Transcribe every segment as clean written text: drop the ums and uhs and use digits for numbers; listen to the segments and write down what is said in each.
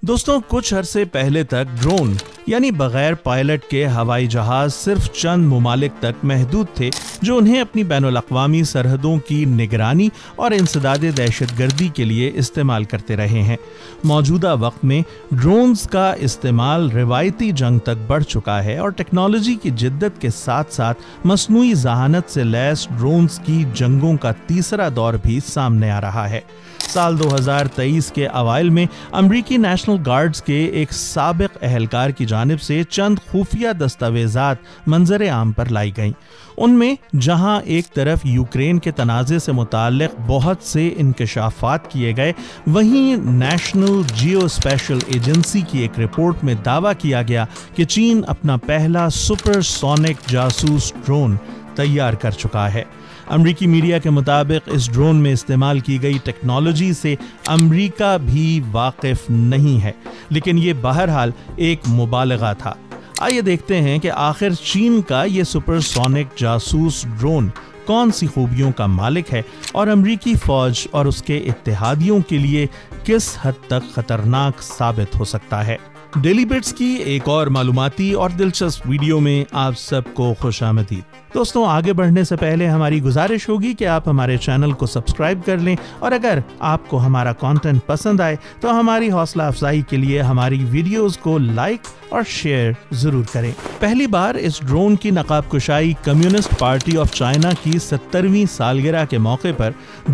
दोस्तों, कुछ अरसे पहले तक ड्रोन यानी बगैर पायलट के हवाई जहाज सिर्फ चंद मुमालिक तक महदूद थे जो उन्हें अपनी बैनुल-अक़वामी सरहदों की निगरानी और इंसदादे दहशतगर्दी के लिए इस्तेमाल करते रहे हैं। मौजूदा वक्त में ड्रोन्स का इस्तेमाल रिवायती जंग तक बढ़ चुका है और टेक्नोलॉजी की जिद्दत के साथ साथ मसनूई ज़हानत से लैस ड्रोन्स की जंगों का तीसरा दौर भी सामने आ रहा है। साल 2023 के अवाइल में अमरीकी नेशनल गार्ड्स के एक साबिक अहलकार की जानिब से चंद खुफिया दस्तावेजात मंजर आम पर लाई गईं। उनमें जहां एक तरफ यूक्रेन के तनाज़े से मुताल्लिक बहुत से इंकशाफात किए गए, वहीं नेशनल जियोस्पेशल एजेंसी की एक रिपोर्ट में दावा किया गया कि चीन अपना पहला सुपरसोनिक जासूस ड्रोन तैयार कर चुका है। अमरीकी मीडिया के मुताबिक इस ड्रोन में इस्तेमाल की गई टेक्नोलॉजी से अमरीका भी वाकिफ नहीं है, लेकिन ये बहरहाल एक मुबालगा था। आइए देखते हैं कि आखिर चीन का ये सुपरसोनिक जासूस ड्रोन कौन सी खूबियों का मालिक है और अमरीकी फौज और उसके इत्तेहादियों के लिए किस हद तक खतरनाक साबित हो सकता है। डेली बिट्स की एक और मालूमाती और दिलचस्प वीडियो में आप सबको खुशामदीद। दोस्तों, आगे बढ़ने से पहले हमारी गुजारिश होगी कि आप हमारे चैनल को सब्सक्राइब कर लें और अगर आपको हमारा कंटेंट पसंद आए तो हमारी हौसला अफजाई के लिए हमारी वीडियोस को लाइक और शेयर जरूर करें। पहली बार इस ड्रोन की नकाब कुशाई कम्युनिस्ट पार्टी ऑफ चाइना की 70वीं सालगिरह के मौके पर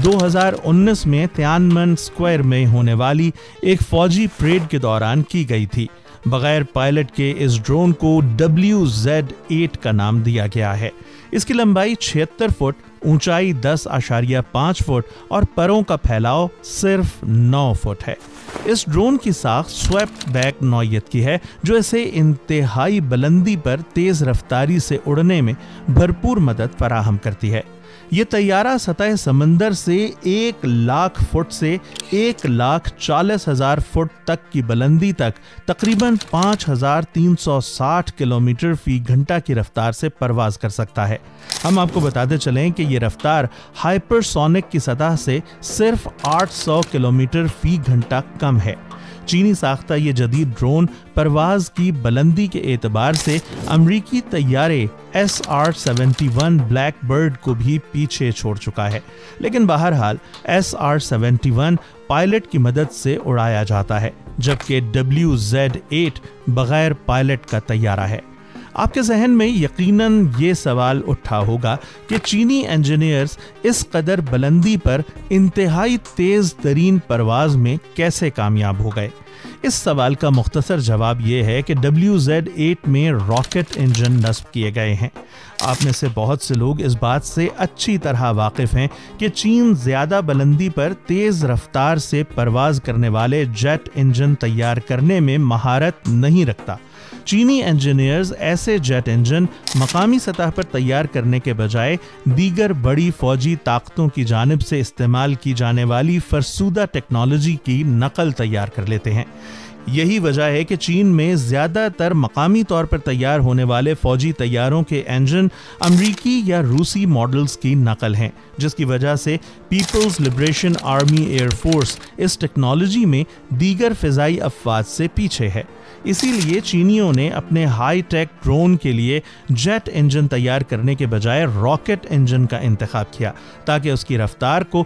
2019 में तियाननमेन स्क्वायर में होने वाली एक फौजी परेड के दौरान की गई थी। बगैर पायलट के इस ड्रोन को WZ-8 का नाम दिया गया है। इसकी लंबाई 76 फुट, ऊंचाई 10.5 फुट और परों का फैलाव सिर्फ 9 फुट है। इस ड्रोन की साख स्वेप्ट बैक नौयत की है जो इसे इंतहाई बुलंदी पर तेज रफ्तारी से उड़ने में भरपूर मदद फराहम करती है। ये तैयारा सतह समंदर से 1,00,000 फुट से 1,40,000 फुट तक की बुलंदी तक तकरीबन 5,360 किलोमीटर फी घंटा की रफ्तार से परवाज कर सकता है। हम आपको बताते चलें कि ये रफ्तार हाइपरसोनिक की सतह से सिर्फ 800 किलोमीटर फी घंटा कम है। चीनी साख्ता ये जदीद ड्रोन परवाज की बुलंदी के एतबार से अमरीकी तैयारे SR-71 ब्लैक बर्ड को भी पीछे छोड़ चुका है, लेकिन बहरहाल SR-71 पायलट की मदद से उड़ाया जाता है, जबकि WZ-8 बगैर पायलट का तैयारा है। आपके जहन में यकीनन ये सवाल उठा होगा कि चीनी इंजीनियर्स इस कदर बुलंदी पर इंतहाई तेज तरीन परवाज में कैसे कामयाब हो गए। इस सवाल का मुख्तसर जवाब ये है कि WZ-8 में रॉकेट इंजन नस्ब किए गए हैं। आप में से बहुत से लोग इस बात से अच्छी तरह वाकिफ हैं कि चीन ज्यादा बुलंदी पर तेज रफ्तार से परवाज करने वाले जेट इंजन तैयार करने में महारत नहीं रखता। चीनी इंजीनियर्स ऐसे जेट इंजन मकामी सतह पर तैयार करने के बजाय दीगर बड़ी फौजी ताकतों की जानिब से इस्तेमाल की जाने वाली फरसूदा टेक्नोलॉजी की नकल तैयार कर लेते हैं। यही वजह है कि चीन में ज्यादातर मकामी तौर पर तैयार होने वाले फौजी तैयारों के इंजन अमरीकी या रूसी मॉडल्स की नकल हैं, जिसकी वजह से people's liberation army air force इस टेक्नोलॉजी में दीगर फिजाई अफवाज से पीछे है। इसीलिए चीनियों ने अपने हाई टेक ड्रोन के लिए जेट इंजन तैयार करने के बजाय रॉकेट इंजन का इंतखाब किया, ताकि उसकी रफ्तार को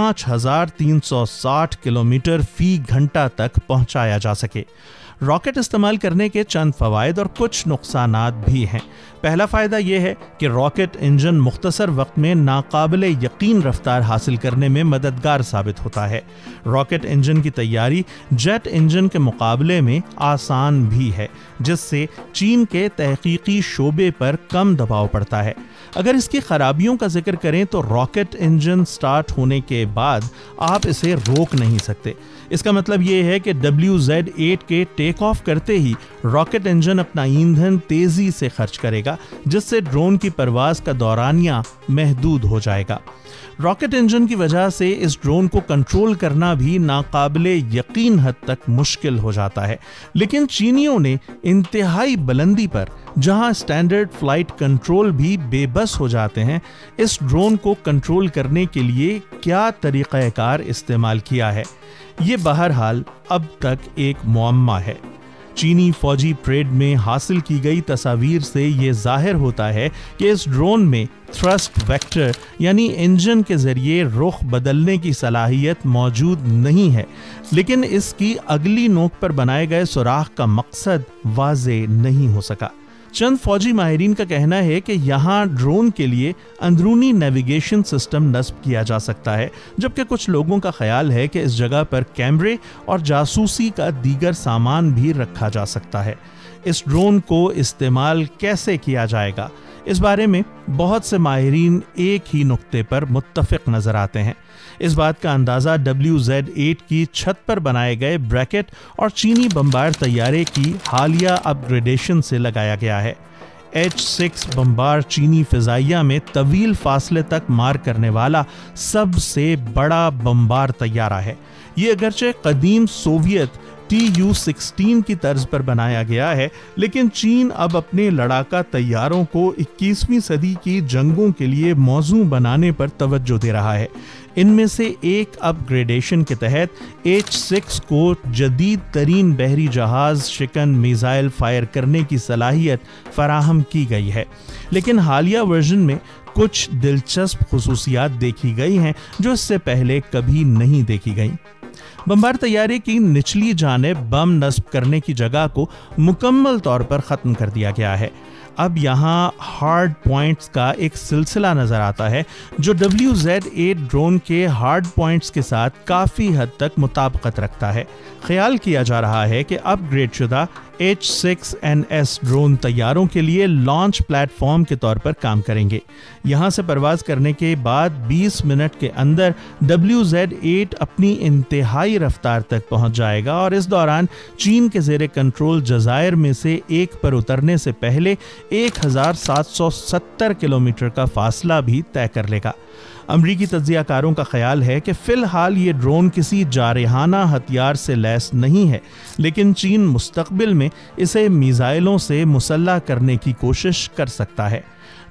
5,360 किलोमीटर फी घंटा तक पहुंचाया जा सके। रॉकेट इस्तेमाल करने के चंद फवायद और कुछ नुकसानात भी हैं। पहला फ़ायदा यह है कि रॉकेट इंजन मुख्तसर वक्त में नाकाबिले यकीन रफ्तार हासिल करने में मददगार साबित होता है। रॉकेट इंजन की तैयारी जेट इंजन के मुकाबले में आसान भी है, जिससे चीन के तहकीकी शोबे पर कम दबाव पड़ता है। अगर इसकी खराबियों का जिक्र करें तो रॉकेट इंजन स्टार्ट होने के बाद आप इसे रोक नहीं सकते। इसका मतलब ये है कि WZ-8 के टेक ऑफ करते ही रॉकेट इंजन अपना ईंधन तेजी से खर्च करेगा, जिससे ड्रोन की परवाज का दौरानिया महदूद हो जाएगा। रॉकेट इंजन की वजह से इस ड्रोन को कंट्रोल करना भी नाकाबिले यकीन हद तक मुश्किल हो जाता है। लेकिन चीनियों ने इंतहाई बुलंदी पर, जहां स्टैंडर्ड फ्लाइट कंट्रोल भी बेबस हो जाते हैं, इस ड्रोन को कंट्रोल करने के लिए क्या तरीक़ाकार इस्तेमाल किया है, ये बहरहाल अब तक एक मुअम्मा है। चीनी फौजी परेड में हासिल की गई तस्वीर से ये जाहिर होता है कि इस ड्रोन में थ्रस्ट वेक्टर यानी इंजन के जरिए रुख बदलने की सलाहियत मौजूद नहीं है, लेकिन इसकी अगली नोक पर बनाए गए सुराख का मकसद वाज़ेह नहीं हो सका। चंद फौजी माहिरीन का कहना है कि यहाँ ड्रोन के लिए अंदरूनी नेविगेशन सिस्टम नस्ब किया जा सकता है, जबकि कुछ लोगों का ख्याल है कि इस जगह पर कैमरे और जासूसी का दीगर सामान भी रखा जा सकता है। इस ड्रोन को इस्तेमाल कैसे किया जाएगा, इस बारे में बहुत से माहिरीन एक ही नुक्ते पर मुत्तफिक नजर आते हैं। इस बात का अंदाज़ा WZ-8 की छत पर बनाए गए ब्रैकेट और चीनी बम्बार तैयारे की हालिया अपग्रेडेशन से लगाया गया है। H-6 बम्बार चीनी फिजाइया में तवील फासले तक मार करने वाला सबसे बड़ा बम्बार तैयारा है। ये अगरचे कदीम सोवियत Tu-16 की तर्ज पर बनाया गया है, लेकिन चीन अब अपने लड़ाका तैयारों को 21वीं सदी की जंगों के लिए मौजू बनाने पर तवज्जो दे रहा है। इनमें से एक अपग्रेडेशन के तहत H-6 को जदीद तरीन बहरी जहाज शिकन मिसाइल फायर करने की सलाहियत फराहम की गई है, लेकिन हालिया वर्जन में कुछ दिलचस्प खुसूसियात देखी गई हैं जो इससे पहले कभी नहीं देखी गई। बम्बार तैयारे की निचली जानिब बम नस्ब करने की जगह को मुकम्मल तौर पर ख़त्म कर दिया गया है। अब यहाँ हार्ड पॉइंट्स का एक सिलसिला नज़र आता है जो WZ-8 ड्रोन के हार्ड पॉइंट्स के साथ काफ़ी हद तक मुताबिकत रखता है। ख्याल किया जा रहा है कि अपग्रेड शुदा H-6NS ड्रोन तैयारों के लिए लॉन्च प्लेटफॉर्म के तौर पर काम करेंगे। यहाँ से परवाज करने के बाद 20 मिनट के अंदर WZ-8 अपनी इंतहाई रफ्तार तक पहुँच जाएगा और इस दौरान चीन के ज़ेरे कंट्रोल जज़ायर में से एक पर उतरने से पहले 1770 किलोमीटर का फासला भी तय कर लेगा। अमरीकी तज्जियाकारों का ख्याल है कि फ़िलहाल ये ड्रोन किसी जारहाना हथियार से लैस नहीं है, लेकिन चीन मुस्तक़बिल में इसे मिसाइलों से मुसल्लह करने की कोशिश कर सकता है।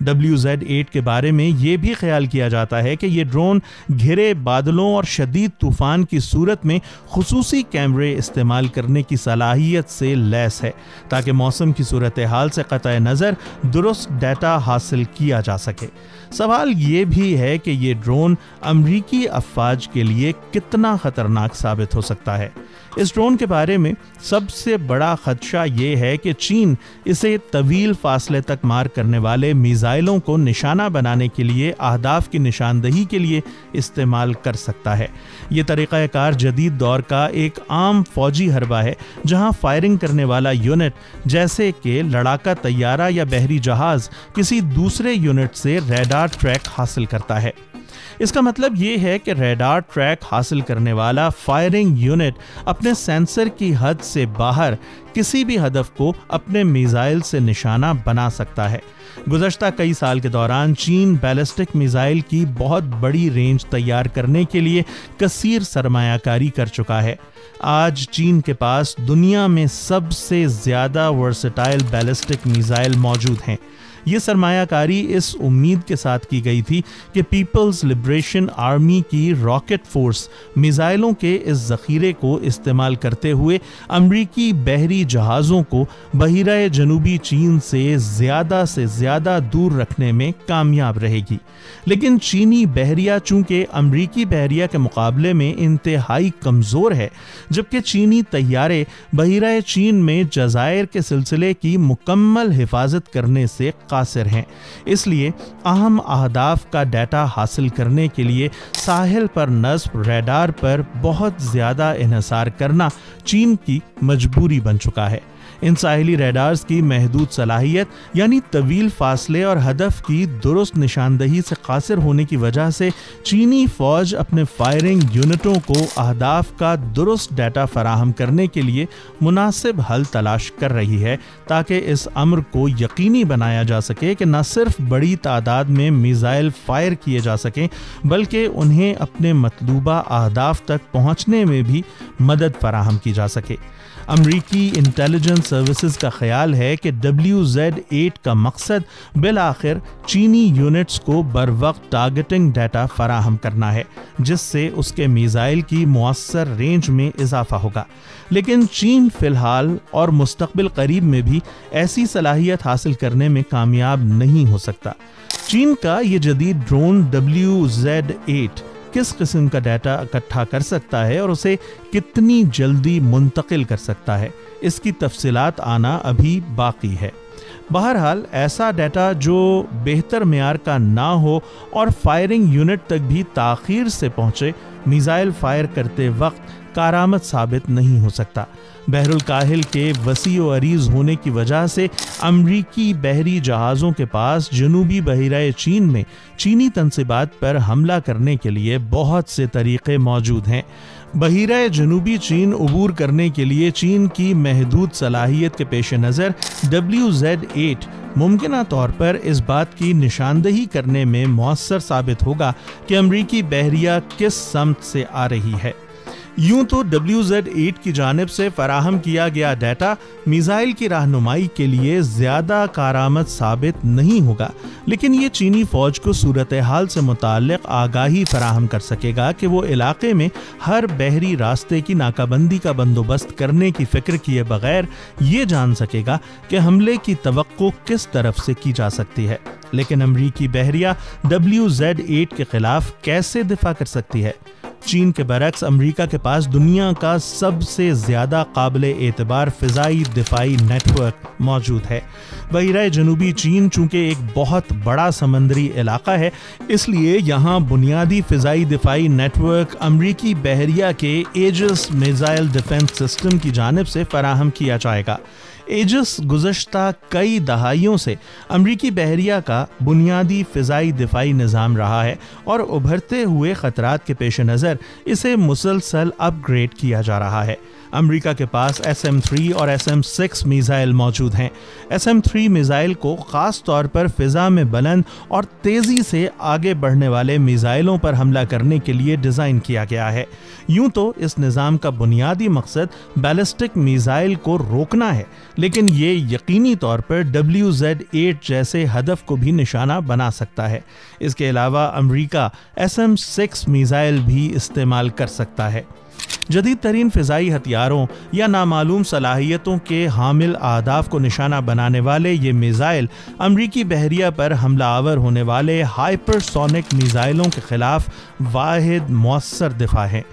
WZ-8 के बारे में ये भी ख्याल किया जाता है कि ये ड्रोन घिरे बादलों और शदीद तूफ़ान की सूरत में खुसूसी कैमरे इस्तेमाल करने की सलाहियत से लैस है, ताकि मौसम की सूरत हाल से क़तई नज़र दुरुस्त डाटा हासिल किया जा सके। सवाल ये भी है कि ये ड्रोन अमरीकी अफ़वाज के लिए कितना ख़तरनाक साबित हो सकता है। इस ड्रोन के बारे में सबसे बड़ा खदशा ये है कि चीन इसे तवील फासले तक मार करने वाले मिसाइलों को निशाना बनाने के लिए अहदाफ की निशानदही के लिए इस्तेमाल कर सकता है। ये तरीक़ाकार जदीद दौर का एक आम फौजी हरबा है, जहां फायरिंग करने वाला यूनिट जैसे कि लड़ाका तैयारा या बहरी जहाज़ किसी दूसरे यूनिट से रडार ट्रैक हासिल करता है। इसका मतलब ये है कि रडार ट्रैक हासिल करने वाला फायरिंग यूनिट अपने सेंसर की हद से बाहर किसी भी हदफ को अपने मिसाइल से निशाना बना सकता है। गुज़श्ता कई साल के दौरान चीन बैलिस्टिक मिसाइल की बहुत बड़ी रेंज तैयार करने के लिए कसीर सरमायाकारी कर चुका है। आज चीन के पास दुनिया में सबसे ज़्यादा वर्सेटाइल बैलिस्टिक मिसाइल मौजूद हैं। ये सरमायाकारी इस उम्मीद के साथ की गई थी कि पीपल्स लिबरेशन आर्मी की रॉकेट फोर्स मिसाइलों के इस ज़ख़ीरे को इस्तेमाल करते हुए अमरीकी बहरी जहाज़ों को बहिरा जनूबी चीन से ज़्यादा दूर रखने में कामयाब रहेगी। लेकिन चीनी बहरिया चूँकि अमरीकी बहरिया के मुकाबले में इंतहाई कमज़ोर है, जबकि चीनी तैयारे बहिरा चीन में जज़ायर के सिलसिले की मुकम्मल हिफाजत करने से कासिर हैं। इसलिए अहम अहदाफ का डाटा हासिल करने के लिए साहिल पर नस्ब रडार पर बहुत ज़्यादा इन्हिसार करना चीन की मजबूरी बन चुका है। ان ساحلی ریڈارز کی محدود صلاحیت یعنی طویل فاصلے اور ہدف کی درست نشاندہی سے قاصر ہونے کی وجہ سے چینی فوج اپنے فائرنگ یونٹوں کو اہداف کا درست ڈیٹا فراہم کرنے کے لیے مناسب حل تلاش کر رہی ہے تاکہ اس امر کو یقینی بنایا جا سکے کہ نہ صرف بڑی تعداد میں میزائل فائر کیے جا سکیں بلکہ انہیں اپنے مطلوبہ اہداف تک پہنچنے میں بھی مدد فراہم کی جا سکے۔ امریکی انٹیلیجنس سروسز کا خیال ہے کہ WZ-8 کا مقصد بالآخر چینی یونٹس کو بروقت ٹارگٹنگ ڈیٹا فراہم کرنا ہے جس سے اس کے میزائل کی مؤثر رینج میں اضافہ ہوگا، لیکن چین فی الحال اور مستقبل قریب میں بھی ایسی صلاحیت حاصل کرنے میں کامیاب نہیں ہو سکتا۔ چین کا یہ جدید ڈرون WZ-8 کس قسم کا ڈیٹا اکٹھا کر سکتا ہے اور اسے کتنی جلدی منتقل کر سکتا ہے، اس کی تفصیلات آنا ابھی باقی ہے۔ بہرحال ایسا ڈیٹا جو بہتر معیار کا نہ ہو اور فائرنگ یونٹ تک بھی تاخیر سے پہنچے، میزائل فائر کرتے وقت کارآمد ثابت نہیں ہو سکتا۔ بحر الکاہل کے وسیع و عریض ہونے کی وجہ سے امریکی بحری جہازوں کے پاس جنوبی بحیرہ چین میں چینی تنصیبات پر حملہ کرنے کے لیے بہت سے طریقے موجود ہیں۔ بحیرہ جنوبی چین عبور کرنے کے لیے چین کی محدود صلاحیت کے پیش نظر WZ-8 ممکنہ طور پر اس بات کی نشاندہی کرنے میں مؤثر ثابت ہوگا کہ امریکی بحریہ کس سمت سے آ رہی ہے۔ یوں تو WZ-8 کی جانب سے فراہم کیا گیا ڈیٹا میزائل کی رہنمائی کے لیے زیادہ کارآمد ثابت نہیں ہوگا، لیکن یہ چینی فوج کو صورتحال سے متعلق آگاہی فراہم کر سکے گا کہ وہ علاقے میں ہر بحری راستے کی ناکہ بندی کا بندوبست کرنے کی فکر کیے بغیر یہ جان سکے گا کہ حملے کی توقع کس طرف سے کی جا سکتی ہے۔ لیکن امریکی بحریہ WZ-8 کے خلاف کیسے دفاع کر سکتی ہے؟ چین کے برعکس امریکہ کے پاس دنیا کا سب سے زیادہ قابل اعتبار فضائی دفاعی نیٹ ورک موجود ہے۔ بحیرہ جنوبی چین چونکہ ایک بہت بڑا سمندری علاقہ ہے، اس لیے یہاں بنیادی فضائی دفاعی نیٹ ورک امریکی بحریہ کے ایجس میزائل ڈیفنس سسٹم کی جانب سے فراہم کیا جائے گا۔ ایجس گزشتہ کئی دہائیوں سے امریکی بحریہ کا بنیادی فضائی دفاعی نظام رہا ہے اور ابھرتے ہوئے خطرات کے پیش نظر اسے مسلسل اپ گریڈ کیا جا رہا ہے۔ امریکہ کے پاس SM-3 اور SM-6 میزائل موجود ہیں۔ SM-3 میزائل کو خاص طور پر فضا میں بلند اور تیزی سے آگے بڑھنے والے میزائلوں پر حملہ کرنے کے لیے ڈیزائن کیا گیا ہے۔ یوں تو اس نظام کا بنیادی مقصد بیلسٹک میزائل کو روکنا ہے، لیکن یہ یقینی طور پر WZ-8 جیسے ہدف کو بھی نشانہ بنا سکتا ہے۔ اس کے علاوہ امریکہ SM-6 میزائل بھی استعمال کر سکتا ہے۔ جدید ترین فضائی ہتھیاروں یا نامعلوم صلاحیتوں کے حامل اہداف کو نشانہ بنانے والے یہ میزائل امریکی بحریہ پر حملہ آور ہونے والے ہائپر سونک میزائلوں کے خلاف واحد مؤثر دفاع ہیں۔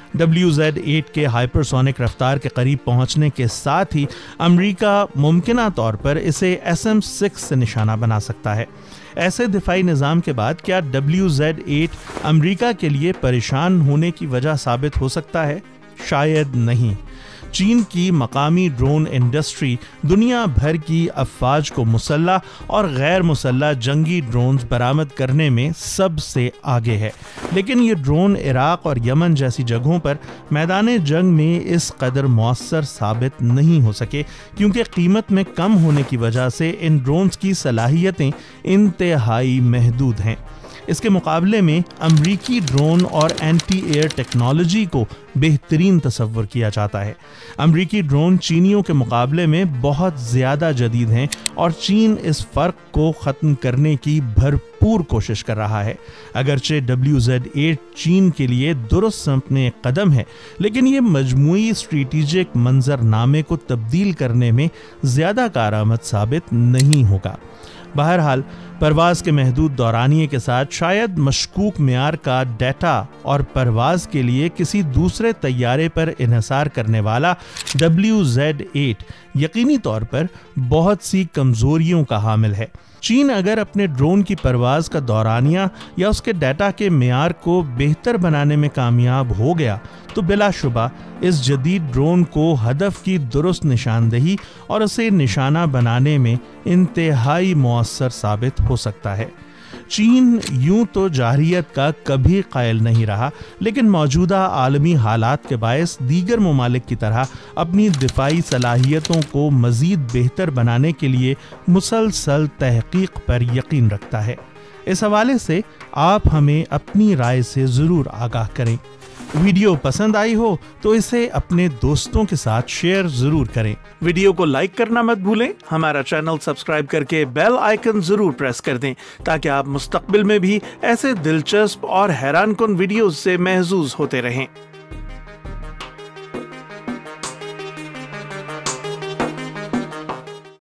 WZ-8 کے ہائپر سونک رفتار کے قریب پہنچنے کے ساتھ ہی امریکہ ممکنہ طور پر اسے SM-6 سے نشانہ بنا سکتا ہے۔ ایسے دفاعی نظام کے بعد کیا WZ-8 امریکہ کے لیے پریشان ہونے کی وجہ ثابت ہو سکتا ہے؟ شاید نہیں۔ چین کی مقامی ڈرون انڈسٹری دنیا بھر کی افواج کو مسلح اور غیر مسلح جنگی ڈرونز برآمد کرنے میں سب سے آگے ہے، لیکن یہ ڈرون عراق اور یمن جیسی جگہوں پر میدان جنگ میں اس قدر مؤثر ثابت نہیں ہو سکے کیونکہ قیمت میں کم ہونے کی وجہ سے ان ڈرونز کی صلاحیتیں انتہائی محدود ہیں۔ اس کے مقابلے میں امریکی ڈرون اور اینٹی ایئر ٹیکنالوجی کو بہترین تصور کیا جاتا ہے۔ امریکی ڈرون چینیوں کے مقابلے میں بہت زیادہ جدید ہیں اور چین اس فرق کو ختم کرنے کی بھرپور کوشش کر رہا ہے۔ اگرچہ WZ-8 چین کے لیے درست سمت میں ایک قدم ہے، لیکن یہ مجموعی اسٹریٹجک منظرنامے کو تبدیل کرنے میں زیادہ کارآمد ثابت نہیں ہوگا۔ بہرحال پرواز کے محدود دورانیے کے ساتھ شاید مشکوک معیار کا ڈیٹا اور پرواز کے لیے کسی دوسرے طیارے پر انحصار کرنے والا WZ-8 یقینی طور پر بہت سی کمزوریوں کا حامل ہے۔ چین اگر اپنے ڈرون کی پرواز کا دورانیہ یا اس کے ڈیٹا کے معیار کو بہتر بنانے میں کامیاب ہو گیا تو بلا شبہ اس جدید ڈرون کو ہدف کی درست نشاندہی اور اسے نشانہ بنانے میں انتہائی مؤثر ثابت ہو سکتا ہے۔ چین یوں تو جارحیت کا کبھی قائل نہیں رہا، لیکن موجودہ عالمی حالات کے باعث دیگر ممالک کی طرح اپنی دفاعی صلاحیتوں کو مزید بہتر بنانے کے لیے مسلسل تحقیق پر یقین رکھتا ہے۔ اس حوالے سے آپ ہمیں اپنی رائے سے ضرور آگاہ کریں۔ ویڈیو پسند آئی ہو تو اسے اپنے دوستوں کے ساتھ شیئر ضرور کریں۔ ویڈیو کو لائک کرنا مت بھولیں، ہمارا چینل سبسکرائب کر کے بیل آئیکن ضرور پریس کر دیں تاکہ آپ مستقبل میں بھی ایسے دلچسپ اور حیران کن ویڈیوز سے محظوظ ہوتے رہیں۔